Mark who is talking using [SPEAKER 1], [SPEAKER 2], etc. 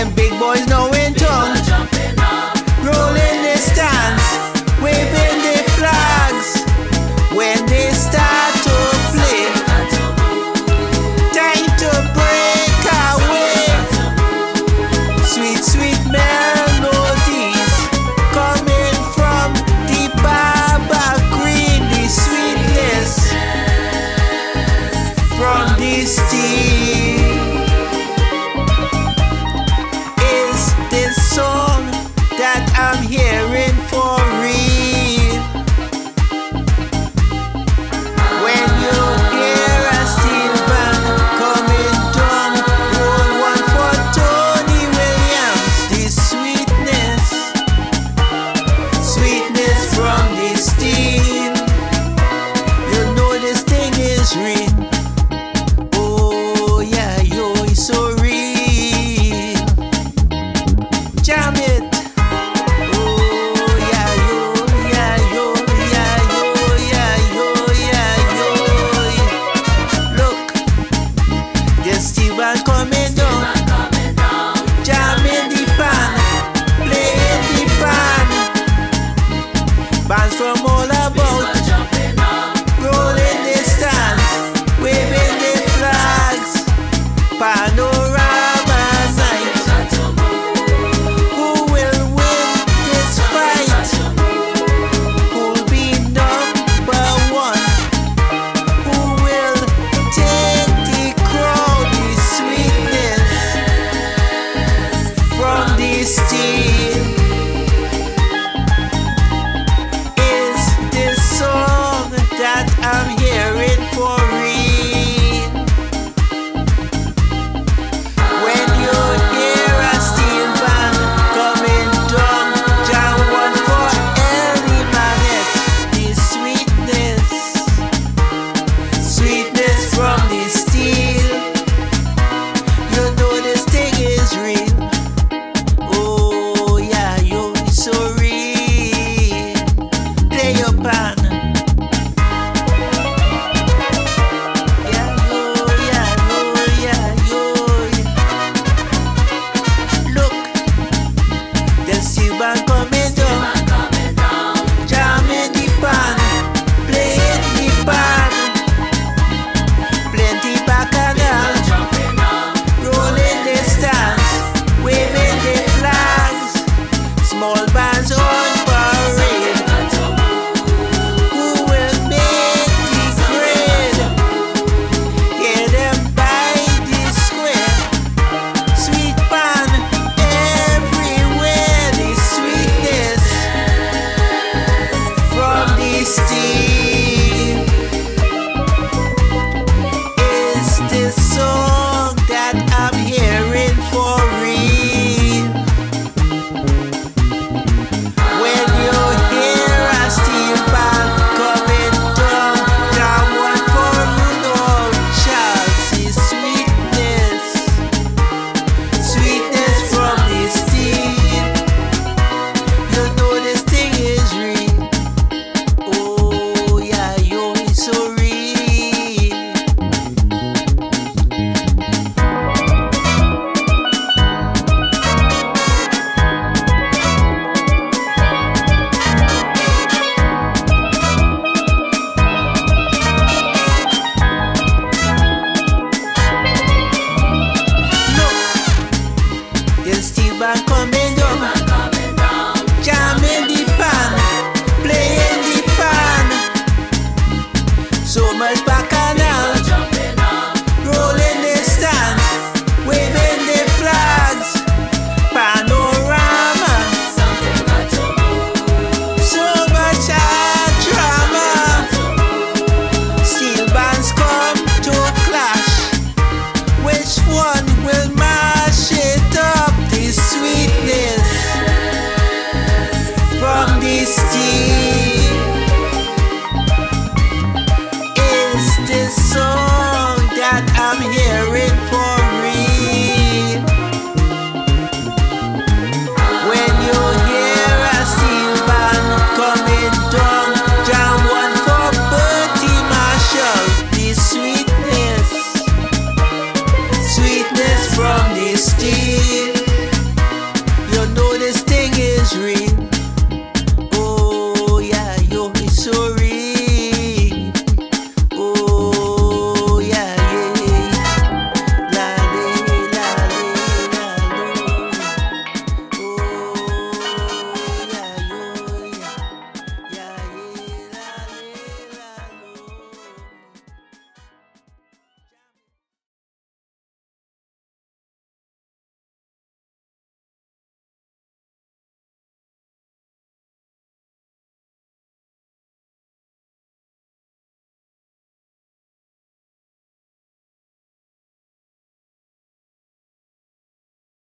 [SPEAKER 1] them big boys now in town, rolling their stands, waving their flags. When they start to play, time to break away. Sweet, sweet melodies coming from the Baba Green. The sweetness from this tea is this song that I'm hearing for real. When you hear a steel band coming down, roll one for Tony Williams. The sweetness, sweetness from the steel. You know this thing is real. Oh yeah, yo, it's so real. Jam it. Coming down, jamming the pan, playing the pan. Bands from all about, rolling the stands, waving the flags. Panorama night. Who will win this fight? Who'll be number one? Who will take the crowd? From this steel is this song that I'm hearing for real. When you hear a steel band coming down, jam one for Ellie Manette. The sweetness, sweetness from the steel. You know this thing is real. Coming down, jamming the pan, playing the pan. Plenty bacchanal, rolling the stands, waving the flags. Small bands on parade. Who will make the grade? Hear them by the square. Sweet pan everywhere. The sweetness from the steel is this song that I'm hearing for real. When you hear a steel band coming down, jam one for Rudolph Charles. The sweetness, sweetness from the steel. You know this thing is real. Oh yeah, yo, it's so real. Look, this steel band coming